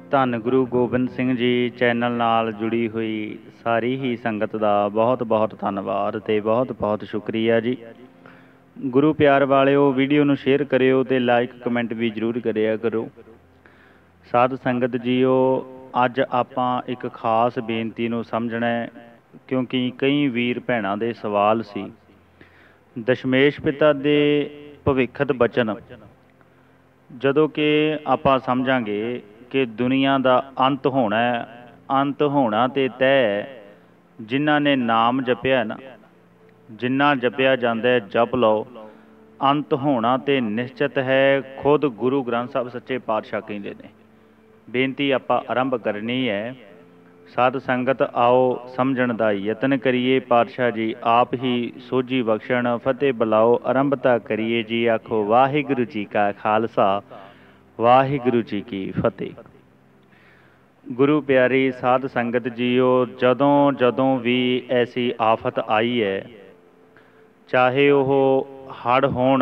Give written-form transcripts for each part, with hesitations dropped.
ਧੰਨ ਗੁਰੂ ਗੋਬਿੰਦ ਸਿੰਘ ਜੀ ਚੈਨਲ ਨਾਲ ਜੁੜੀ ਹੋਈ ਸਾਰੀ ਹੀ ਸੰਗਤ ਦਾ ਬਹੁਤ ਬਹੁਤ ਧੰਨਵਾਦ ਅਤੇ ਬਹੁਤ ਬਹੁਤ ਸ਼ੁਕਰੀਆ ਜੀ। ਗੁਰੂ ਪਿਆਰ ਵਾਲਿਓ, ਵੀਡੀਓ ਨੂੰ ਸ਼ੇਅਰ ਕਰਿਓ ਅਤੇ ਲਾਈਕ ਕਮੈਂਟ ਵੀ ਜ਼ਰੂਰ ਕਰਿਆ ਕਰੋ। ਸਾਧ ਸੰਗਤ ਜੀਓ, ਅੱਜ ਆਪਾਂ ਇੱਕ ਖਾਸ ਬੇਨਤੀ ਨੂੰ ਸਮਝਣਾ ਹੈ, ਕਿਉਂਕਿ ਕਈ ਵੀਰ ਭੈਣਾਂ ਦੇ ਸਵਾਲ ਸੀ। ਦਸ਼ਮੇਸ਼ ਪਿਤਾ ਦੇ ਭਵਿੱਖਤ ਬਚਨ ਜਦੋਂ ਕਿ ਆਪਾਂ ਸਮਝਾਂਗੇ ਕਿ ਦੁਨੀਆ ਦਾ ਅੰਤ ਹੋਣਾ ਹੈ, ਅੰਤ ਹੋਣਾ ਤੇ ਤੈਅ ਹੈ। ਜਿਨ੍ਹਾਂ ਨੇ ਨਾਮ ਜਪਿਆ ਨਾ, ਜਿੰਨਾ ਜਪਿਆ ਜਾਂਦਾ ਹੈ ਜਪ ਲਓ, ਅੰਤ ਹੋਣਾ ਤੇ ਨਿਸ਼ਚਿਤ ਹੈ। ਖੁਦ ਗੁਰੂ ਗ੍ਰੰਥ ਸਾਹਿਬ ਸੱਚੇ ਪਾਤਸ਼ਾਹ ਕਹਿੰਦੇ ਨੇ। ਬੇਨਤੀ ਆਪਾਂ ਆਰੰਭ ਕਰਨੀ ਹੈ। ਸਾਧ ਸੰਗਤ ਆਓ ਸਮਝਣ ਦਾ ਯਤਨ ਕਰੀਏ। ਪਾਤਸ਼ਾਹ ਜੀ ਆਪ ਹੀ ਸੋਝੀ ਬਖਸ਼ਣ। ਫਤਿਹ ਬੁਲਾਓ, ਆਰੰਭਤਾ ਕਰੀਏ ਜੀ। ਆਖੋ ਵਾਹਿਗੁਰੂ ਜੀ ਕਾ ਖਾਲਸਾ, ਵਾਹਿਗੁਰੂ ਜੀ ਕੀ ਫਤਿਹ। ਗੁਰੂ ਪਿਆਰੀ ਸਾਧ ਸੰਗਤ ਜੀਓ, ਜਦੋਂ ਜਦੋਂ ਵੀ ਐਸੀ ਆਫਤ ਆਈ ਹੈ, ਚਾਹੇ ਉਹ ਹੜ੍ਹ ਹੋਣ,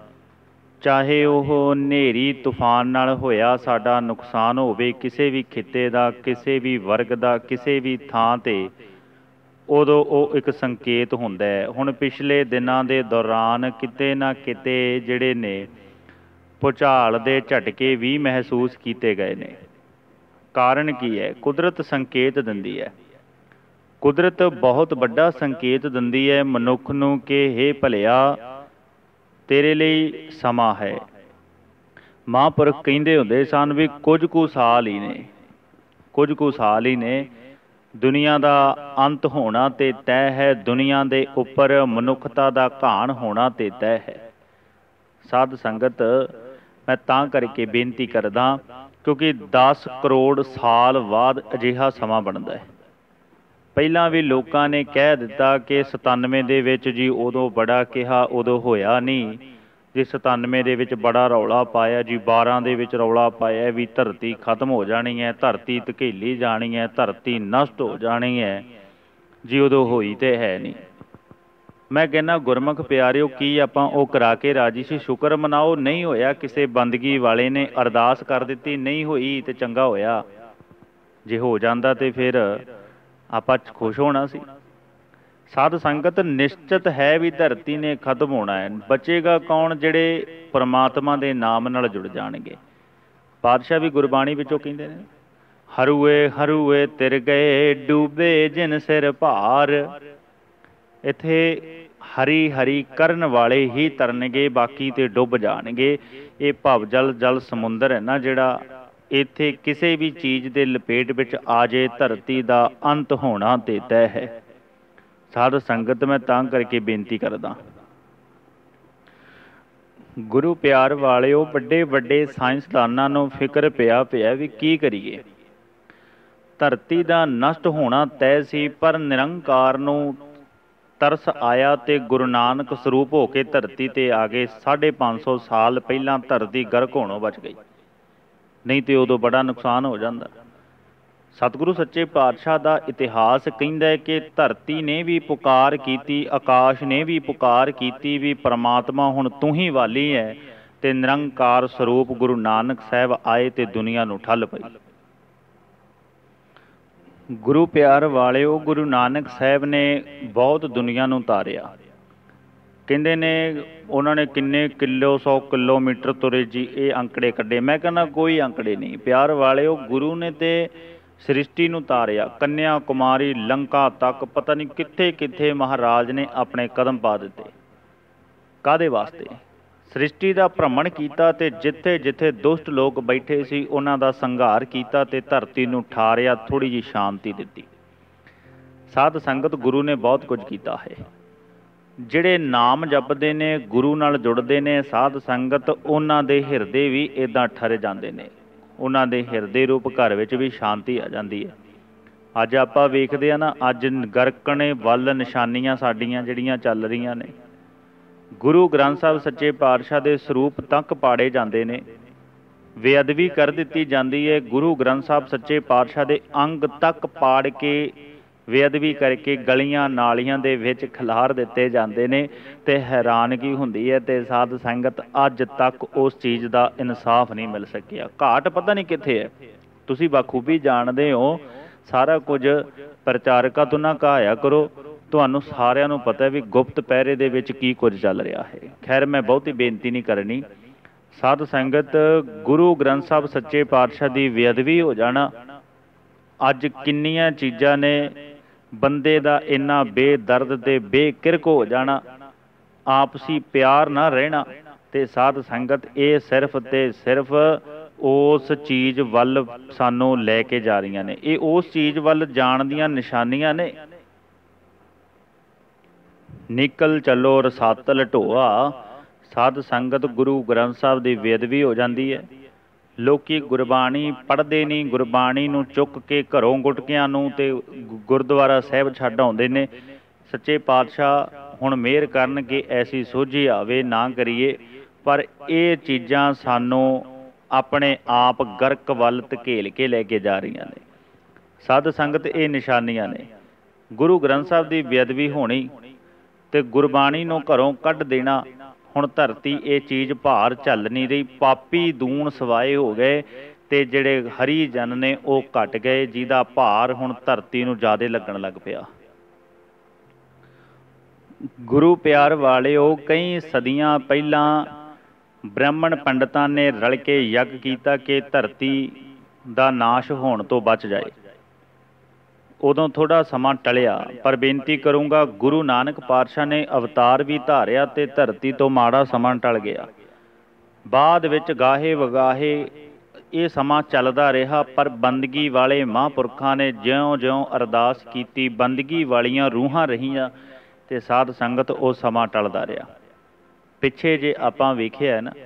ਚਾਹੇ ਉਹ ਹਨੇਰੀ ਤੂਫਾਨ ਨਾਲ ਹੋਇਆ ਸਾਡਾ ਨੁਕਸਾਨ ਹੋਵੇ, ਕਿਸੇ ਵੀ ਖਿੱਤੇ ਦਾ, ਕਿਸੇ ਵੀ ਵਰਗ ਦਾ, ਕਿਸੇ ਵੀ ਥਾਂ 'ਤੇ, ਉਦੋਂ ਉਹ ਇੱਕ ਸੰਕੇਤ ਹੁੰਦਾ ਹੈ। ਹੁਣ ਪਿਛਲੇ ਦਿਨਾਂ ਦੇ ਦੌਰਾਨ ਕਿਤੇ ਨਾ ਕਿਤੇ ਜਿਹੜੇ ਨੇ ਭੂਚਾਲ ਦੇ ਝਟਕੇ ਵੀ ਮਹਿਸੂਸ ਕੀਤੇ ਗਏ ਨੇ। ਕਾਰਨ ਕੀ ਹੈ? ਕੁਦਰਤ ਸੰਕੇਤ ਦਿੰਦੀ ਹੈ। ਕੁਦਰਤ ਬਹੁਤ ਵੱਡਾ ਸੰਕੇਤ ਦਿੰਦੀ ਹੈ ਮਨੁੱਖ ਨੂੰ ਕਿ ਹੇ ਭਲਿਆ, ਤੇਰੇ ਲਈ ਸਮਾਂ ਹੈ। ਮਹਾਂਪੁਰਖ ਕਹਿੰਦੇ ਹੁੰਦੇ ਸਨ ਵੀ ਕੁਝ ਕੁ ਸਾਲ ਹੀ ਨੇ, ਕੁਝ ਕੁ ਸਾਲ ਹੀ ਨੇ। ਦੁਨੀਆ ਦਾ ਅੰਤ ਹੋਣਾ ਤੇ ਤੈਅ ਹੈ। ਦੁਨੀਆ ਦੇ ਉੱਪਰ ਮਨੁੱਖਤਾ ਦਾ ਘਾਣ ਹੋਣਾ ਤੇ ਤੈਅ ਹੈ। ਸਾਧ ਸੰਗਤ, ਮੈਂ ਤਾਂ ਕਰਕੇ ਬੇਨਤੀ ਕਰਦਾ ਕਿਉਂਕਿ 10 ਕਰੋੜ ਸਾਲ ਬਾਅਦ ਅਜਿਹਾ ਸਮਾਂ ਬਣਦਾ ਹੈ। ਪਹਿਲਾਂ ਵੀ ਲੋਕਾਂ ਨੇ ਕਹਿ ਦਿੱਤਾ ਕਿ 97 ਦੇ ਵਿੱਚ ਜੀ ਉਦੋਂ ਬੜਾ ਕਿਹਾ, ਉਦੋਂ ਹੋਇਆ ਨਹੀਂ ਜੀ। 97 ਦੇ ਵਿੱਚ ਬੜਾ ਰੌਲਾ ਪਾਇਆ ਜੀ। 12 ਦੇ ਵਿੱਚ ਰੌਲਾ ਪਾਇਆ ਵੀ ਧਰਤੀ ਖਤਮ ਹੋ ਜਾਣੀ ਹੈ, ਧਰਤੀ ਧਕੇਲੀ ਜਾਣੀ ਹੈ, ਧਰਤੀ ਨਸ਼ਟ ਹੋ ਜਾਣੀ ਹੈ ਜੀ। ਉਦੋਂ ਹੋਈ ਤੇ ਹੈ ਨਹੀਂ। ਮੈਂ ਕਹਿੰਦਾ ਗੁਰਮੁਖ ਪਿਆਰਿਓ, ਕੀ ਆਪਾਂ ਉਹ ਕਰਾ ਕੇ ਰਾਜੀ ਸੀ? ਸ਼ੁਕਰ ਮਨਾਓ। ਨਹੀਂ ਹੋਇਆ, ਕਿਸੇ ਬੰਦਗੀ ਵਾਲੇ ਨੇ ਅਰਦਾਸ ਕਰ ਦਿੱਤੀ, ਨਹੀਂ ਹੋਈ ਤੇ ਚੰਗਾ ਹੋਇਆ। ਜੇ ਹੋ ਜਾਂਦਾ ਤੇ ਫਿਰ ਆਪਾਂ ਖੁਸ਼ ਹੋਣਾ ਸੀ। ਸਾਧ ਸੰਗਤ, ਨਿਸ਼ਚਿਤ ਹੈ ਵੀ ਧਰਤੀ ਨੇ ਖਤਮ ਹੋਣਾ ਹੈ। ਬਚੇਗਾ ਕੌਣ? ਜਿਹੜੇ ਪਰਮਾਤਮਾ ਦੇ ਨਾਮ ਨਾਲ ਜੁੜ ਜਾਣਗੇ। ਪਾਤਸ਼ਾਹ ਵੀ ਗੁਰਬਾਣੀ ਵਿੱਚੋਂ ਕਹਿੰਦੇ ਨੇ, ਹਰੂਏ ਹਰੂਏ ਤਿਰ ਗਏ, ਡੂਬੇ ਜਿਨ ਸਿਰ ਭਾਰ। ਇੱਥੇ ਹਰੀ ਹਰੀ ਕਰਨ ਵਾਲੇ ਹੀ ਤਰਨਗੇ, ਬਾਕੀ ਤੇ ਡੁੱਬ ਜਾਣਗੇ। ਇਹ ਭਵ ਜਲ ਸਮੁੰਦਰ ਹੈ ਨਾ ਜਿਹੜਾ, ਇੱਥੇ ਕਿਸੇ ਵੀ ਚੀਜ਼ ਦੇ ਲਪੇਟ ਵਿੱਚ ਆ ਜੇ, ਧਰਤੀ ਦਾ ਅੰਤ ਹੋਣਾ ਤੇ ਤੈਅ ਹੈ। ਸਾਧ ਸੰਗਤ, ਮੈਂ ਤਾਂ ਕਰਕੇ ਬੇਨਤੀ ਕਰਦਾ, ਗੁਰੂ ਪਿਆਰ ਵਾਲਿਓ, ਵੱਡੇ ਵੱਡੇ ਸਾਇੰਸਦਾਨਾਂ ਨੂੰ ਫਿਕਰ ਪਿਆ ਵੀ ਕੀ ਕਰੀਏ। ਧਰਤੀ ਦਾ ਨਸ਼ਟ ਹੋਣਾ ਤੈਅ ਸੀ, ਪਰ ਨਿਰੰਕਾਰ ਨੂੰ ਤਰਸ ਆਇਆ ਤੇ ਗੁਰੂ ਨਾਨਕ ਸਰੂਪ ਹੋ ਕੇ ਧਰਤੀ ਤੇ ਆ ਗਏ। 550 ਸਾਲ ਪਹਿਲਾਂ ਧਰਤੀ ਗਰਕ ਹੋਣੋਂ ਬਚ ਗਈ, ਨਹੀਂ ਤੇ ਉਦੋਂ ਬੜਾ ਨੁਕਸਾਨ ਹੋ ਜਾਂਦਾ। ਸਤਿਗੁਰੂ ਸੱਚੇ ਪਾਤਸ਼ਾਹ ਦਾ ਇਤਿਹਾਸ ਕਹਿੰਦਾ ਹੈ ਕਿ ਧਰਤੀ ਨੇ ਵੀ ਪੁਕਾਰ ਕੀਤੀ, ਆਕਾਸ਼ ਨੇ ਵੀ ਪੁਕਾਰ ਕੀਤੀ ਵੀ ਪਰਮਾਤਮਾ ਹੁਣ ਤੂੰ ਹੀ ਵਾਲੀ ਹੈ। ਤੇ ਨਿਰੰਕਾਰ ਸਰੂਪ ਗੁਰੂ ਨਾਨਕ ਸਾਹਿਬ ਆਏ ਤੇ ਦੁਨੀਆ ਨੂੰ ਠੱਲ ਪਈ। ਗੁਰੂ ਪਿਆਰ ਵਾਲਿਓ, ਗੁਰੂ ਨਾਨਕ ਸਾਹਿਬ ਨੇ ਬਹੁਤ ਦੁਨੀਆ ਨੂੰ ਤਾਰਿਆ। ਕਹਿੰਦੇ ਨੇ ਉਹਨਾਂ ਨੇ ਕਿੰਨੇ 100 ਕਿਲੋਮੀਟਰ ਤੁਰੇ ਜੀ। ਇਹ ਅੰਕੜੇ ਕੱਢੇ, ਮੈਂ ਕਹਿੰਦਾ ਕੋਈ ਅੰਕੜੇ ਨਹੀਂ। ਪਿਆਰ ਵਾਲਿਓ, ਗੁਰੂ ਨੇ ਤੇ ਸ੍ਰਿਸ਼ਟੀ ਨੂੰ ਤਾਰਿਆ। ਕੰਨਿਆ ਕੁਮਾਰੀ, ਲੰਕਾ ਤੱਕ, ਪਤਾ ਨਹੀਂ ਕਿੱਥੇ ਕਿੱਥੇ ਮਹਾਰਾਜ ਨੇ ਆਪਣੇ ਕਦਮ ਪਾ ਦਿੱਤੇ। ਕਾਹਦੇ ਵਾਸਤੇ? ਸ੍ਰਿਸ਼ਟੀ ਦਾ ਭ੍ਰਮਣ ਕੀਤਾ ਤੇ ਜਿੱਥੇ ਜਿੱਥੇ ਦੁਸ਼ਟ ਲੋਕ ਬੈਠੇ ਸੀ ਉਹਨਾਂ ਦਾ ਸੰਘਾਰ ਕੀਤਾ ਤੇ ਧਰਤੀ ਨੂੰ ਠਾਰਿਆ, ਥੋੜ੍ਹੀ ਜਿਹੀ ਸ਼ਾਂਤੀ ਦਿੱਤੀ। ਸਾਧ ਸੰਗਤ, ਗੁਰੂ ਨੇ ਬਹੁਤ ਕੁਝ ਕੀਤਾ ਹੈ। ਜਿਹੜੇ ਨਾਮ ਜਪਦੇ ਨੇ, ਗੁਰੂ ਨਾਲ ਜੁੜਦੇ ਨੇ, ਸਾਧ ਸੰਗਤ, ਉਹਨਾਂ ਦੇ ਹਿਰਦੇ ਵੀ ਇੱਦਾਂ ਠਰ ਜਾਂਦੇ ਨੇ। ਉਹਨਾਂ ਦੇ ਹਿਰਦੇ ਰੂਪ ਘਰ ਵਿੱਚ ਵੀ ਸ਼ਾਂਤੀ ਆ ਜਾਂਦੀ ਹੈ। ਅੱਜ ਆਪਾਂ ਵੇਖਦੇ ਹਾਂ ਨਾ, ਅੱਜ ਗਰਕਣੇ ਵੱਲ ਨਿਸ਼ਾਨੀਆਂ ਸਾਡੀਆਂ ਜਿਹੜੀਆਂ ਚੱਲ ਰਹੀਆਂ ਨੇ, ਗੁਰੂ ਗ੍ਰੰਥ ਸਾਹਿਬ ਸੱਚੇ ਪਾਤਸ਼ਾਹ ਦੇ ਸਰੂਪ ਤੱਕ ਪਾੜੇ ਜਾਂਦੇ ਨੇ, ਬੇਅਦਬੀ ਕਰ ਦਿੱਤੀ ਜਾਂਦੀ ਹੈ। ਗੁਰੂ ਗ੍ਰੰਥ ਸਾਹਿਬ ਸੱਚੇ ਪਾਤਸ਼ਾਹ ਦੇ ਅੰਗ ਤੱਕ ਪਾੜ ਕੇ, ਬੇਅਦਬੀ ਕਰਕੇ ਗਲੀਆਂ ਨਾਲੀਆਂ ਦੇ ਵਿੱਚ ਖਿਲਾਰ ਦਿੱਤੇ ਜਾਂਦੇ ਨੇ ਤੇ ਹੈਰਾਨਗੀ ਹੁੰਦੀ ਹੈ। ਤੇ ਸਾਧ ਸੰਗਤ, ਅੱਜ ਤੱਕ ਉਸ ਚੀਜ਼ ਦਾ ਇਨਸਾਫ ਨਹੀਂ ਮਿਲ ਸਕਿਆ। ਘਾਟ ਪਤਾ ਨਹੀਂ ਕਿੱਥੇ ਹੈ। ਤੁਸੀਂ ਬਾਖੂਬੀ ਜਾਣਦੇ ਹੋ, ਸਾਰਾ ਕੁਝ ਪ੍ਰਚਾਰਕਾਂ ਤੋਂ ਨਾ ਕਹਾਇਆ ਕਰੋ। ਤੁਹਾਨੂੰ ਸਾਰਿਆਂ ਨੂੰ ਪਤਾ ਵੀ ਗੁਪਤ ਪਹਿਰੇ ਦੇ ਵਿੱਚ ਕੀ ਕੁਝ ਚੱਲ ਰਿਹਾ ਹੈ। ਖੈਰ, ਮੈਂ ਬਹੁਤੀ ਬੇਨਤੀ ਨਹੀਂ ਕਰਨੀ। ਸਾਧ ਸੰਗਤ, ਗੁਰੂ ਗ੍ਰੰਥ ਸਾਹਿਬ ਸੱਚੇ ਪਾਤਸ਼ਾਹ ਦੀ ਬੇਅਦਬੀ ਹੋ ਜਾਣਾ, ਅੱਜ ਕਿੰਨੀਆਂ ਚੀਜ਼ਾਂ ਨੇ ਬੰਦੇ ਦਾ ਇੰਨਾ ਬੇਦਰਦ ਤੇ ਬੇਕਿਰਕ ਹੋ ਜਾਣਾ, ਆਪਸੀ ਪਿਆਰ ਨਾ ਰਹਿਣਾ। ਤੇ ਸਾਧ ਸੰਗਤ, ਇਹ ਸਿਰਫ ਤੇ ਸਿਰਫ ਉਸ ਚੀਜ਼ ਵੱਲ ਸਾਨੂੰ ਲੈ ਕੇ ਜਾ ਰਹੀਆਂ ਨੇ, ਇਹ ਉਸ ਚੀਜ਼ ਵੱਲ ਜਾਣ ਦੀਆਂ ਨਿਸ਼ਾਨੀਆਂ ਨੇ। ਨਿਕਲ ਚੱਲੋ ਰਸਾਤਲ ਢੋਆ। ਸਾਧ ਸੰਗਤ, ਗੁਰੂ ਗ੍ਰੰਥ ਸਾਹਿਬ ਦੀ ਬੇਅਦਬੀ ਹੋ ਜਾਂਦੀ ਹੈ। ਲੋਕੀ ਗੁਰਬਾਣੀ ਪੜ੍ਹਦੇ ਨਹੀਂ, ਗੁਰਬਾਣੀ ਨੂੰ ਚੁੱਕ ਕੇ ਘਰੋਂ ਗੁਟਕਿਆਂ ਨੂੰ ਤੇ ਗੁਰਦੁਆਰਾ ਸਾਹਿਬ ਛੱਡ ਆਉਂਦੇ ਨੇ। ਸੱਚੇ ਪਾਤਸ਼ਾਹ ਹੁਣ ਮਿਹਰ ਕਰਨ ਕਿ ਐਸੀ ਸੋਝੀ ਆਵੇ, ਨਾ ਕਰੀਏ। ਪਰ ਇਹ ਚੀਜ਼ਾਂ ਸਾਨੂੰ ਆਪਣੇ ਆਪ ਗਰਕ ਵੱਲ ਧਕੇਲ ਕੇ ਲੈ ਕੇ ਜਾ ਰਹੀਆਂ ਨੇ। ਸਾਧ ਸੰਗਤ, ਇਹ ਨਿਸ਼ਾਨੀਆਂ ਨੇ। ਗੁਰੂ ਗ੍ਰੰਥ ਸਾਹਿਬ ਦੀ ਬੇਅਦਬੀ ਹੋਣੀ ਤੇ ਗੁਰਬਾਣੀ ਨੂੰ ਘਰੋਂ ਕੱਢ ਦੇਣਾ। ਹੁਣ ਧਰਤੀ ਇਹ ਚੀਜ਼ ਭਾਰ ਝੱਲ ਨਹੀਂ ਰਹੀ। ਪਾਪੀ ਦੂਣ ਸਵਾਏ ਹੋ ਗਏ ਤੇ ਜਿਹੜੇ ਹਰੀ ਜਨ ਨੇ ਉਹ ਘਟ ਗਏ, ਜਿਹਦਾ ਭਾਰ ਹੁਣ ਧਰਤੀ ਨੂੰ ਜ਼ਿਆਦਾ ਲੱਗਣ ਲੱਗ ਪਿਆ। ਗੁਰੂ ਪਿਆਰ ਵਾਲਿਓ, ਕਈ ਸਦੀਆਂ ਪਹਿਲਾਂ ਬ੍ਰਾਹਮਣ ਪੰਡਤਾਂ ਨੇ ਰਲ ਕੇ ਯੱਗ ਕੀਤਾ ਕਿ ਧਰਤੀ ਦਾ ਨਾਸ਼ ਹੋਣ ਤੋਂ ਬਚ ਜਾਏ। ਉਦੋਂ ਥੋੜ੍ਹਾ ਸਮਾਂ ਟਲਿਆ, ਪਰ ਬੇਨਤੀ ਕਰੂੰਗਾ, ਗੁਰੂ ਨਾਨਕ ਪਾਤਸ਼ਾਹ ਨੇ ਅਵਤਾਰ ਵੀ ਧਾਰਿਆ ਤੇ ਧਰਤੀ ਤੋਂ ਮਾੜਾ ਸਮਾਂ ਟਲ ਗਿਆ। ਬਾਅਦ ਵਿੱਚ ਗਾਹੇ ਵਗਾਹੇ ਇਹ ਸਮਾਂ ਚੱਲਦਾ ਰਿਹਾ, ਪਰ ਬੰਦਗੀ ਵਾਲੇ ਮਹਾਂਪੁਰਖਾਂ ਨੇ ਜਿਉਂ-ਜਿਉਂ ਅਰਦਾਸ ਕੀਤੀ, ਬੰਦਗੀ ਵਾਲੀਆਂ ਰੂਹਾਂ ਰਹੀਆਂ ਤੇ ਸਾਧ ਸੰਗਤ ਉਹ ਸਮਾਂ ਟਲਦਾ ਰਿਹਾ। ਪਿੱਛੇ ਜੇ ਆਪਾਂ ਵੇਖਿਆ ਨਾ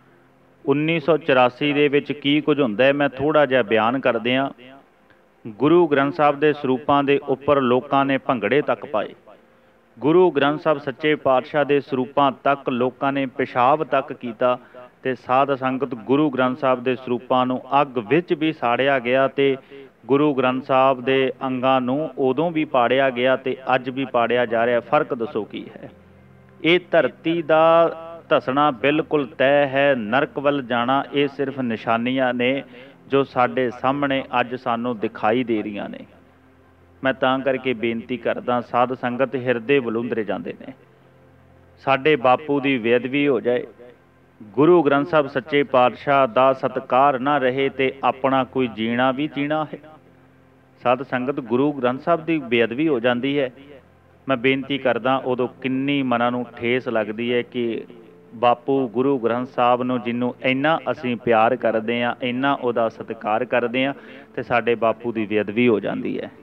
1984 ਦੇ ਵਿੱਚ ਕੀ ਕੁਝ ਹੁੰਦਾ ਹੈ, ਮੈਂ ਥੋੜ੍ਹਾ ਜਿਹਾ ਬਿਆਨ ਕਰਦੇ ਹਾਂ। ਗੁਰੂ ਗ੍ਰੰਥ ਸਾਹਿਬ ਦੇ ਸਰੂਪਾਂ ਦੇ ਉੱਪਰ ਲੋਕਾਂ ਨੇ ਭੰਗੜੇ ਤੱਕ ਪਾਏ। ਗੁਰੂ ਗ੍ਰੰਥ ਸਾਹਿਬ ਸੱਚੇ ਪਾਤਸ਼ਾਹ ਦੇ ਸਰੂਪਾਂ ਤੱਕ ਲੋਕਾਂ ਨੇ ਪਿਸ਼ਾਬ ਤੱਕ ਕੀਤਾ। ਤੇ ਸਾਧ ਸੰਗਤ, ਗੁਰੂ ਗ੍ਰੰਥ ਸਾਹਿਬ ਦੇ ਸਰੂਪਾਂ ਨੂੰ ਅੱਗ ਵਿੱਚ ਵੀ ਸਾੜਿਆ ਗਿਆ ਤੇ ਗੁਰੂ ਗ੍ਰੰਥ ਸਾਹਿਬ ਦੇ ਅੰਗਾਂ ਨੂੰ ਉਦੋਂ ਵੀ ਪਾੜਿਆ ਗਿਆ ਤੇ ਅੱਜ ਵੀ ਪਾੜਿਆ ਜਾ ਰਿਹਾ। ਫਰਕ ਦੱਸੋ ਕੀ ਹੈ? ਇਹ ਧਰਤੀ ਦਾ ਧਸਣਾ ਬਿਲਕੁਲ ਤੈਅ ਹੈ, ਨਰਕ ਵੱਲ ਜਾਣਾ। ਇਹ ਸਿਰਫ ਨਿਸ਼ਾਨੀਆਂ ਨੇ ਜੋ ਸਾਡੇ ਸਾਹਮਣੇ ਅੱਜ ਸਾਨੂੰ ਦਿਖਾਈ ਦੇ ਰਹੀਆਂ ਨੇ। ਮੈਂ ਤਾਂ ਕਰਕੇ ਬੇਨਤੀ ਕਰਦਾ, ਸਾਧ ਸੰਗਤ, ਹਿਰਦੇ ਬਲੁੰਦਰੇ ਜਾਂਦੇ ਨੇ। ਸਾਡੇ ਬਾਪੂ ਦੀ ਬੇਅਦਬੀ ਹੋ ਜਾਏ, ਗੁਰੂ ਗ੍ਰੰਥ ਸਾਹਿਬ ਸੱਚੇ ਪਾਤਸ਼ਾਹ ਦਾ ਸਤਿਕਾਰ ਨਾ ਰਹੇ ਤੇ ਆਪਣਾ ਕੋਈ ਜੀਣਾ ਵੀ ਜੀਣਾ ਹੈ। ਸਾਧ ਸੰਗਤ, ਗੁਰੂ ਗ੍ਰੰਥ ਸਾਹਿਬ ਦੀ ਬੇਅਦਬੀ ਹੋ ਜਾਂਦੀ ਹੈ, ਮੈਂ ਬੇਨਤੀ ਕਰਦਾ, ਉਦੋਂ ਕਿੰਨੀ ਮਨਾਂ ਨੂੰ ਠੇਸ ਲੱਗਦੀ ਹੈ ਕਿ ਬਾਪੂ ਗੁਰੂ ਗ੍ਰੰਥ ਸਾਹਿਬ ਨੂੰ, ਜਿਹਨੂੰ ਇੰਨਾ ਅਸੀਂ ਪਿਆਰ ਕਰਦੇ ਹਾਂ, ਇੰਨਾ ਉਹਦਾ ਸਤਿਕਾਰ ਕਰਦੇ ਹਾਂ, ਤੇ ਸਾਡੇ ਬਾਪੂ ਦੀ ਬੇਅਦਬੀ ਹੋ ਜਾਂਦੀ ਹੈ।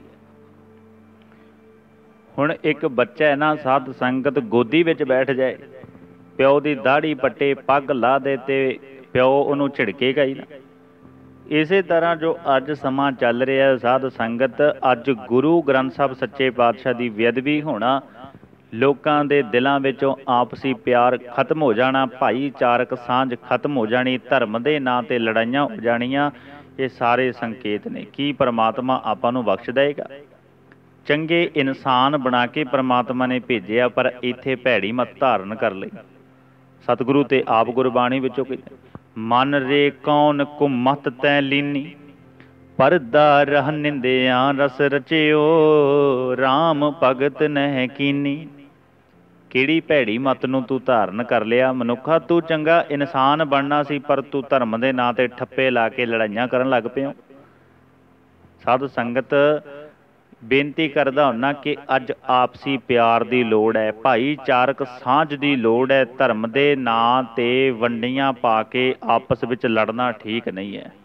ਹੁਣ ਇੱਕ ਬੱਚਾ ਹੈ ਨਾ, ਸਾਧ ਸੰਗਤ, ਗੋਦੀ ਵਿੱਚ ਬੈਠ ਜਾਏ, ਪਿਓ ਦੀ ਦਾੜੀ ਪੱਟੇ, ਪੱਗ ਲਾ ਦੇ ਤੇ ਪਿਓ ਉਹਨੂੰ ਝਿੜਕੇਗਾ ਹੀ ਨਾ। ਇਸੇ ਤਰ੍ਹਾਂ ਜੋ ਅੱਜ ਸਮਾਂ ਚੱਲ ਰਿਹਾ ਸਾਧ ਸੰਗਤ, ਅੱਜ ਗੁਰੂ ਗ੍ਰੰਥ ਸਾਹਿਬ ਸੱਚੇ ਪਾਤਸ਼ਾਹ ਦੀ ਬੇਅਦਬੀ ਹੋਣਾ, ਲੋਕਾਂ ਦੇ ਦਿਲਾਂ ਵਿੱਚੋਂ ਆਪਸੀ ਪਿਆਰ ਖਤਮ ਹੋ ਜਾਣਾ, ਭਾਈਚਾਰਕ ਸਾਂਝ ਖਤਮ ਹੋ ਜਾਣੀ, ਧਰਮ ਦੇ ਨਾਂ 'ਤੇ ਲੜਾਈਆਂ ਹੋ ਜਾਣੀਆਂ। ਇਹ ਸਾਰੇ ਸੰਕੇਤ ਨੇ। ਕੀ ਪਰਮਾਤਮਾ ਆਪਾਂ ਨੂੰ ਬਖਸ਼ ਦੇਵੇਗਾ? ਚੰਗੇ ਇਨਸਾਨ ਬਣਾ ਕੇ ਪਰਮਾਤਮਾ ਨੇ ਭੇਜਿਆ, ਪਰ ਇੱਥੇ ਭੈੜੀ ਮਤ ਧਾਰਨ ਕਰ ਲਈ। ਸਤਿਗੁਰੂ ਤੇ ਆਪ ਗੁਰਬਾਣੀ ਵਿੱਚੋਂ ਕਹਿੰਦੇ, ਮਨ ਰੇ ਕੌਣ ਕੁਮਤ ਤੈ ਲੀਨੀ, ਪਰਦਾ ਰਹ ਨਿੰਦਿਆਂ ਰਸ ਰਚਿਓ, ਰਾਮ ਭਗਤ ਨਹਿ ਕੀਨੀ। ਕਿਹੜੀ ਭੈੜੀ ਮਤ ਨੂੰ ਤੂੰ ਧਾਰਨ ਕਰ ਲਿਆ? ਮਨੁੱਖਾ, ਤੂੰ ਚੰਗਾ ਇਨਸਾਨ ਬਣਨਾ ਸੀ, ਪਰ ਤੂੰ ਧਰਮ ਦੇ ਨਾਂ 'ਤੇ ਠੱਪੇ ਲਾ ਕੇ ਲੜਾਈਆਂ ਕਰਨ ਲੱਗ ਪਿਆ। ਸਾਧ ਸੰਗਤ, ਬੇਨਤੀ ਕਰਦਾ ਹੁੰਨਾ ਕਿ ਅੱਜ ਆਪਸੀ ਪਿਆਰ ਦੀ ਲੋੜ ਹੈ, ਭਾਈਚਾਰਕ ਸਾਂਝ ਦੀ ਲੋੜ ਹੈ। ਧਰਮ ਦੇ ਨਾਂ 'ਤੇ ਵੰਡੀਆਂ ਪਾ ਕੇ ਆਪਸ ਵਿੱਚ ਲੜਨਾ ਠੀਕ ਨਹੀਂ ਹੈ।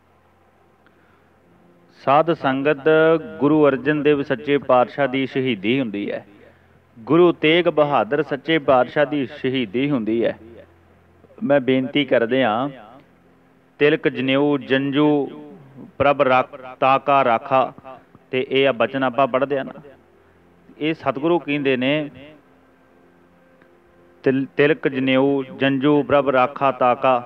ਸਾਧ ਸੰਗਤ, ਗੁਰੂ ਅਰਜਨ ਦੇਵ ਸੱਚੇ ਪਾਤਸ਼ਾਹ ਦੀ ਸ਼ਹੀਦੀ ਹੁੰਦੀ ਹੈ, ਗੁਰੂ ਤੇਗ ਬਹਾਦਰ ਸੱਚੇ ਪਾਤਸ਼ਾਹ ਦੀ ਸ਼ਹੀਦੀ ਹੁੰਦੀ ਹੈ। ਮੈਂ ਬੇਨਤੀ ਕਰਦੇ ਹਾਂ, ਤਿਲਕ ਜਨੇਊ ਜੰਝੂ ਪ੍ਰਭ ਤਾਕਾ ਰਾਖਾ, ਤੇ ਇਹ ਆ ਬਚਨ ਆਪਾਂ ਪੜ੍ਹਦੇ ਆ ਨਾ, ਇਹ ਸਤਿਗੁਰੂ ਕਹਿੰਦੇ ਨੇ, ਤਿਲਕ ਜਨੇਊ ਜੰਝੂ ਪ੍ਰਭ ਰਾਖਾ ਤਾਕਾ,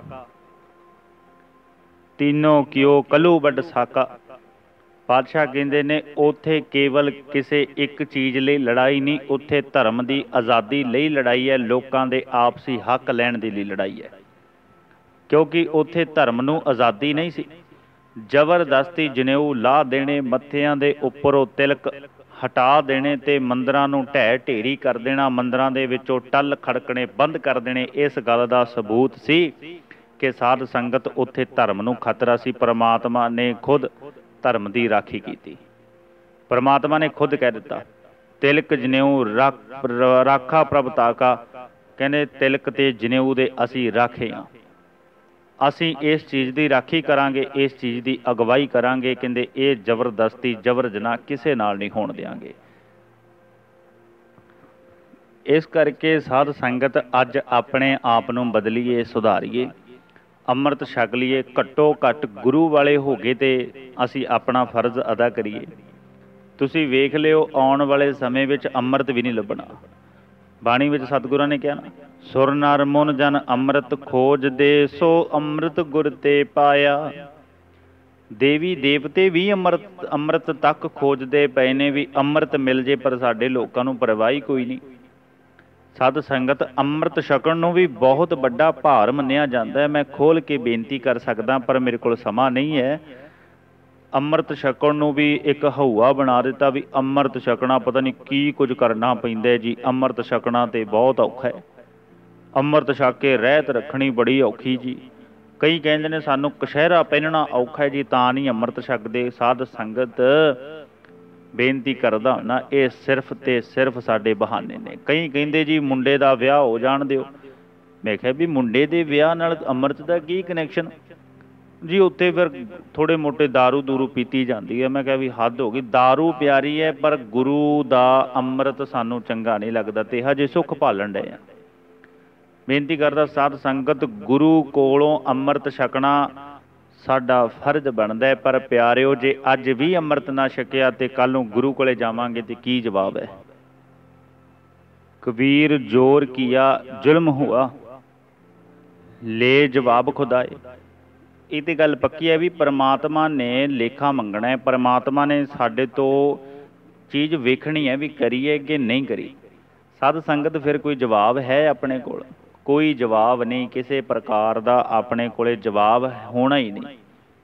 ਤੀਨੋਂ ਕਿਓ ਕਲੂ ਵੱਡ ਸਾਕਾ। ਪਾਤਸ਼ਾਹ ਕਹਿੰਦੇ ਨੇ, ਉੱਥੇ ਕੇਵਲ ਕਿਸੇ ਇੱਕ ਚੀਜ਼ ਲਈ ਲੜਾਈ ਨਹੀਂ, ਉੱਥੇ ਧਰਮ ਦੀ ਆਜ਼ਾਦੀ ਲਈ ਲੜਾਈ ਹੈ, ਲੋਕਾਂ ਦੇ ਆਪਸੀ ਹੱਕ ਲੈਣ ਦੇ ਲਈ ਲੜਾਈ ਹੈ। ਕਿਉਂਕਿ ਉੱਥੇ ਧਰਮ ਨੂੰ ਆਜ਼ਾਦੀ ਨਹੀਂ ਸੀ, ਜ਼ਬਰਦਸਤੀ ਜਨੇਊ ਲਾ ਦੇਣੇ, ਮੱਥਿਆਂ ਦੇ ਉੱਪਰੋਂ ਤਿਲਕ ਹਟਾ ਦੇਣੇ ਤੇ ਮੰਦਰਾਂ ਨੂੰ ਢਹਿ ਢੇਰੀ ਕਰ ਦੇਣਾ, ਮੰਦਰਾਂ ਦੇ ਵਿੱਚੋਂ ਟੱਲ ਖੜਕਣੇ ਬੰਦ ਕਰ ਦੇਣੇ। ਇਸ ਗੱਲ ਦਾ ਸਬੂਤ ਸੀ ਕਿ ਸਾਧ ਸੰਗਤ ਉੱਥੇ ਧਰਮ ਨੂੰ ਖਤਰਾ ਸੀ। ਪਰਮਾਤਮਾ ਨੇ ਖੁਦ ਧਰਮ ਦੀ ਰਾਖੀ ਕੀਤੀ। ਪਰਮਾਤਮਾ ਨੇ ਖੁਦ ਕਹਿ ਦਿੱਤਾ, ਤਿਲਕ ਜਨੇਊ ਰਾਖਾ ਪ੍ਰਭ ਤਾਕਾ। ਕਹਿੰਦੇ ਤਿਲਕ ਤੇ ਜਨੇਊ ਦੇ ਅਸੀਂ ਰਾਖੇ ਹਾਂ। ਅਸੀਂ ਇਸ ਚੀਜ਼ ਦੀ ਰਾਖੀ ਕਰਾਂਗੇ, ਇਸ ਚੀਜ਼ ਦੀ ਅਗਵਾਈ ਕਰਾਂਗੇ। ਕਹਿੰਦੇ ਇਹ ਜ਼ਬਰਦਸਤੀ ਜ਼ਬਰ ਜਨਾਹ ਕਿਸੇ ਨਾਲ ਨਹੀਂ ਹੋਣ ਦਿਆਂਗੇ। ਇਸ ਕਰਕੇ ਸਾਧ ਸੰਗਤ ਅੱਜ ਆਪਣੇ ਆਪ ਨੂੰ ਬਦਲੀਏ, ਸੁਧਾਰੀਏ, ਅੰਮ੍ਰਿਤ ਛਕ ਲਈਏ। ਘੱਟੋ ਘੱਟ ਗੁਰੂ ਵਾਲੇ ਹੋ ਗਏ ਤੇ ਅਸੀਂ ਆਪਣਾ ਫਰਜ਼ ਅਦਾ ਕਰੀਏ। ਤੁਸੀਂ ਵੇਖ ਲਿਓ ਆਉਣ ਵਾਲੇ ਸਮੇਂ ਵਿੱਚ ਅੰਮ੍ਰਿਤ ਵੀ ਨਹੀਂ ਲੱਭਣਾ। ਬਾਣੀ ਵਿੱਚ ਸਤਿਗੁਰਾਂ ਨੇ ਕਿਹਾ ਨਾ, ਸੁਰ ਨਰ ਮੁਨ ਜਨ ਅੰਮ੍ਰਿਤ ਖੋਜਦੇ, ਸੋ ਅੰਮ੍ਰਿਤ ਗੁਰ ਤੇ ਪਾਇਆ। ਦੇਵੀ ਦੇਵਤੇ ਵੀ ਅੰਮ੍ਰਿਤ ਤੱਕ ਖੋਜਦੇ ਪਏ ਨੇ ਵੀ ਅੰਮ੍ਰਿਤ ਮਿਲ ਜੇ, ਪਰ ਸਾਡੇ ਲੋਕਾਂ ਨੂੰ ਪਰਵਾਹ ਹੀ ਕੋਈ ਨਹੀਂ। ਸਾਧ ਸੰਗਤ ਅੰਮ੍ਰਿਤ ਛਕਣ ਨੂੰ ਵੀ ਬਹੁਤ ਵੱਡਾ ਭਾਰ ਮੰਨਿਆ ਜਾਂਦਾ ਹੈ। ਮੈਂ ਖੋਲ੍ਹ ਕੇ ਬੇਨਤੀ ਕਰ ਸਕਦਾ ਪਰ ਮੇਰੇ ਕੋਲ ਸਮਾਂ ਨਹੀਂ ਹੈ। ਅੰਮ੍ਰਿਤ ਛਕਣ ਨੂੰ ਵੀ ਇੱਕ ਹਊਆ ਬਣਾ ਦਿੱਤਾ ਵੀ ਅੰਮ੍ਰਿਤ ਛਕਣਾ ਪਤਾ ਨਹੀਂ ਕੀ ਕੁਝ ਕਰਨਾ ਪੈਂਦਾ ਜੀ। ਅੰਮ੍ਰਿਤ ਛਕਣਾ ਤੇ ਬਹੁਤ ਔਖਾ ਹੈ। ਅੰਮ੍ਰਿਤ ਛਕ ਕੇ ਰਹਿਤ ਰੱਖਣੀ ਬੜੀ ਔਖੀ ਜੀ। ਕਈ ਕਹਿੰਦੇ ਨੇ ਸਾਨੂੰ ਕਛਹਿਰਾ ਪਹਿਨਣਾ ਔਖਾ ਹੈ ਜੀ, ਤਾਂ ਨਹੀਂ ਅੰਮ੍ਰਿਤ ਛਕਦੇ। ਸਾਧ ਸੰਗਤ ਬੇਨਤੀ ਕਰਦਾ ਨਾ, ਇਹ ਸਿਰਫ ਤੇ ਸਿਰਫ ਸਾਡੇ ਬਹਾਨੇ ਨੇ। ਕਈ ਕਹਿੰਦੇ ਜੀ ਮੁੰਡੇ ਦਾ ਵਿਆਹ ਹੋ ਜਾਣ ਦਿਓ। ਮੈਂ ਕਿਹਾ ਵੀ ਮੁੰਡੇ ਦੇ ਵਿਆਹ ਨਾਲ ਅੰਮ੍ਰਿਤ ਦਾ ਕੀ ਕਨੈਕਸ਼ਨ ਜੀ? ਉੱਥੇ ਫਿਰ ਥੋੜ੍ਹੇ ਮੋਟੇ ਦਾਰੂ ਦੂਰੂ ਪੀਤੀ ਜਾਂਦੀ ਹੈ। ਮੈਂ ਕਿਹਾ ਵੀ ਹੱਦ ਹੋ ਗਈ। ਦਾਰੂ ਪਿਆਰੀ ਹੈ ਪਰ ਗੁਰੂ ਦਾ ਅੰਮ੍ਰਿਤ ਸਾਨੂੰ ਚੰਗਾ ਨਹੀਂ ਲੱਗਦਾ ਤੇ ਹਜੇ ਸੁੱਖ ਭਾਲਣ ਡਏ ਆ। ਬੇਨਤੀ ਕਰਦਾ ਸਾਧ ਸੰਗਤ, ਗੁਰੂ ਕੋਲੋਂ ਅੰਮ੍ਰਿਤ ਛਕਣਾ ਸਾਡਾ ਫਰਜ਼ ਬਣਦਾ ਹੈ। ਪਰ ਪਿਆਰਿਓ, ਜੇ ਅੱਜ ਵੀ ਅੰਮ੍ਰਿਤ ਨਾ ਛਕਿਆ ਤੇ ਕੱਲ੍ਹ ਨੂੰ ਗੁਰੂ ਕੋਲੇ ਜਾਵਾਂਗੇ ਤੇ ਕੀ ਜਵਾਬ ਹੈ? ਕਬੀਰ ਜ਼ੋਰ ਕੀਆ ਜ਼ੁਲਮ ਹੁਆ, ਲੈ ਜਵਾਬ ਖੁਦਾਏ। ਇਹ ਤੇ ਗੱਲ ਪੱਕੀ ਹੈ ਵੀ ਪਰਮਾਤਮਾ ਨੇ ਲੇਖਾ ਮੰਗਣਾ ਹੈ। ਪਰਮਾਤਮਾ ਨੇ ਸਾਡੇ ਤੋਂ ਚੀਜ਼ ਵੇਖਣੀ ਹੈ ਵੀ ਕਰੀਏ ਕਿ ਨਹੀਂ ਕਰੀ। ਸਾਧ ਸੰਗਤ ਫਿਰ ਕੋਈ ਜਵਾਬ ਹੈ ਆਪਣੇ ਕੋਲ? ਕੋਈ ਜਵਾਬ ਨਹੀਂ। ਕਿਸੇ ਪ੍ਰਕਾਰ ਦਾ ਆਪਣੇ ਕੋਲੇ ਜਵਾਬ ਹੋਣਾ ਹੀ ਨਹੀਂ।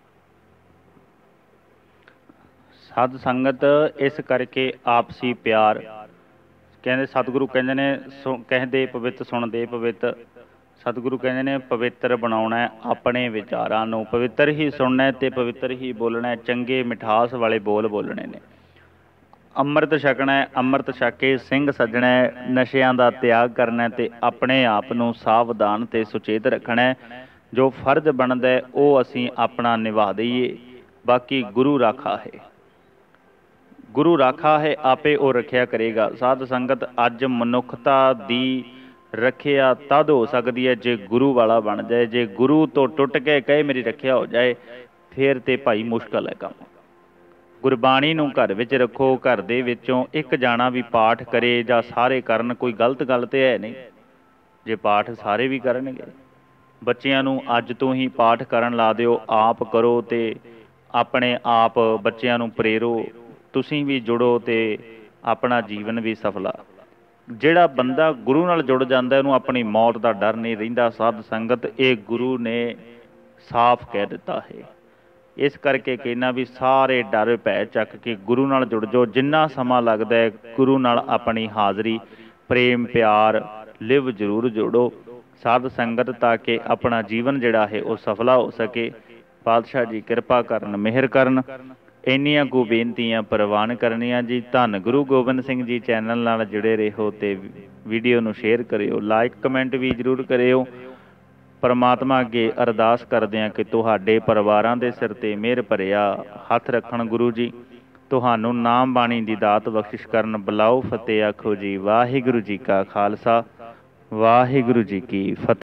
ਸਾਧ ਸੰਗਤ ਇਸ ਕਰਕੇ ਆਪਸੀ ਪਿਆਰ, ਕਹਿੰਦੇ ਸਤਿਗੁਰੂ ਕਹਿੰਦੇ ਨੇ ਕਹਿੰਦੇ ਪਵਿੱਤ ਸੁਣਦੇ ਪਵਿੱਤ। ਸਤਿਗੁਰੂ ਕਹਿੰਦੇ ਨੇ ਪਵਿੱਤਰ ਬਣਾਉਣਾ ਆਪਣੇ ਵਿਚਾਰਾਂ ਨੂੰ, ਪਵਿੱਤਰ ਹੀ ਸੁਣਨਾ ਤੇ ਪਵਿੱਤਰ ਹੀ ਬੋਲਣਾ। ਚੰਗੇ ਮਿਠਾਸ ਵਾਲੇ ਬੋਲ ਬੋਲਣੇ ਨੇ। ਅੰਮ੍ਰਿਤ ਛਕਣਾ, ਅੰਮ੍ਰਿਤ ਛਕ ਕੇ ਸਿੰਘ ਸੱਜਣਾ, ਨਸ਼ਿਆਂ ਦਾ ਤਿਆਗ ਕਰਨਾ ਤੇ ਆਪਣੇ ਆਪ ਨੂੰ ਸਾਵਧਾਨ ਤੇ ਸੁਚੇਤ ਰੱਖਣਾ। ਜੋ ਫਰਜ਼ ਬਣਦਾ ਹੈ ਉਹ ਅਸੀਂ ਆਪਣਾ ਨਿਭਾ ਦਈਏ। ਬਾਕੀ ਗੁਰੂ ਰਾਖਾ ਹੈ, ਗੁਰੂ ਰਾਖਾ ਹੈ, ਆਪੇ ਉਹ ਰੱਖਿਆ ਕਰੇਗਾ। ਸਾਧ ਸੰਗਤ ਅੱਜ ਮਨੁੱਖਤਾ ਦੀ ਰੱਖਿਆ ਤਦ ਹੋ ਸਕਦੀ ਹੈ ਜੇ ਗੁਰੂ ਵਾਲਾ ਬਣ ਜਾਏ। ਜੇ ਗੁਰੂ ਤੋਂ ਟੁੱਟ ਕੇ ਕਹੇ ਮੇਰੀ ਰੱਖਿਆ ਹੋ ਜਾਏ ਫਿਰ ਤੇ ਭਾਈ ਮੁਸ਼ਕਲ ਹੈ ਕੰਮ। ਗੁਰਬਾਣੀ ਨੂੰ ਘਰ ਵਿੱਚ ਰੱਖੋ। ਘਰ ਦੇ ਵਿੱਚੋਂ ਇੱਕ ਜਾਣਾ ਵੀ ਪਾਠ ਕਰੇ ਜਾਂ ਸਾਰੇ ਕਰਨ, ਕੋਈ ਗਲਤ ਗੱਲ ਤੇ ਹੈ ਨਹੀਂ ਜੇ ਪਾਠ ਸਾਰੇ ਵੀ ਕਰਨਗੇ। ਬੱਚਿਆਂ ਨੂੰ ਅੱਜ ਤੋਂ ਹੀ ਪਾਠ ਕਰਨ ਲਾ ਦਿਓ। ਆਪ ਕਰੋ ਤੇ ਆਪਣੇ ਆਪ ਬੱਚਿਆਂ ਨੂੰ ਪ੍ਰੇਰੋ। ਤੁਸੀਂ ਵੀ ਜੁੜੋ ਤੇ ਆਪਣਾ ਜੀਵਨ ਵੀ ਸਫਲਾ। ਜਿਹੜਾ ਬੰਦਾ ਗੁਰੂ ਨਾਲ ਜੁੜ ਜਾਂਦਾ ਉਹਨੂੰ ਆਪਣੀ ਮੌਤ ਦਾ ਡਰ ਨਹੀਂ ਰਹਿੰਦਾ। ਸਾਧ ਸੰਗਤ ਇਹ ਗੁਰੂ ਨੇ ਸਾਫ਼ ਕਹਿ ਦਿੱਤਾ ਹੈ। ਇਸ ਕਰਕੇ ਕਹਿਣਾ ਵੀ ਸਾਰੇ ਡਰ ਭੈ ਚੱਕ ਕੇ ਗੁਰੂ ਨਾਲ ਜੁੜ ਜਾਓ। ਜਿੰਨਾ ਸਮਾਂ ਲੱਗਦਾ ਹੈ ਗੁਰੂ ਨਾਲ ਆਪਣੀ ਹਾਜ਼ਰੀ ਪ੍ਰੇਮ ਪਿਆਰ ਲਿਵ ਜ਼ਰੂਰ ਜੋੜੋ ਸਾਧ ਸੰਗਤ, ਤਾਂ ਕਿ ਆਪਣਾ ਜੀਵਨ ਜਿਹੜਾ ਹੈ ਉਹ ਸਫਲਾ ਹੋ ਸਕੇ। ਪਾਤਸ਼ਾਹ ਜੀ ਕਿਰਪਾ ਕਰਨ, ਮਿਹਰ ਕਰਨ। ਇੰਨੀਆਂ ਕੁ ਬੇਨਤੀਆਂ ਪ੍ਰਵਾਨ ਕਰਨੀਆਂ ਜੀ। ਧੰਨ ਗੁਰੂ ਗੋਬਿੰਦ ਸਿੰਘ ਜੀ। ਚੈਨਲ ਨਾਲ ਜੁੜੇ ਰਹੋ ਤੇ ਵੀਡੀਓ ਨੂੰ ਸ਼ੇਅਰ ਕਰਿਓ, ਲਾਈਕ ਕਮੈਂਟ ਵੀ ਜ਼ਰੂਰ ਕਰਿਓ। ਪਰਮਾਤਮਾ ਅੱਗੇ ਅਰਦਾਸ ਕਰਦੇ ਹਾਂ ਕਿ ਤੁਹਾਡੇ ਪਰਿਵਾਰਾਂ ਦੇ ਸਿਰ 'ਤੇ ਮਿਹਰ ਭਰਿਆ ਹੱਥ ਰੱਖਣ ਗੁਰੂ ਜੀ। ਤੁਹਾਨੂੰ ਨਾਮ ਬਾਣੀ ਦੀ ਦਾਤ ਬਖਸ਼ਿਸ਼ ਕਰਨ। ਬੁਲਾਓ ਫਤਿਹ ਆਖੋ ਜੀ। ਵਾਹਿਗੁਰੂ ਜੀ ਕਾ ਖਾਲਸਾ, ਵਾਹਿਗੁਰੂ ਜੀ ਕੀ ਫਤਿਹ।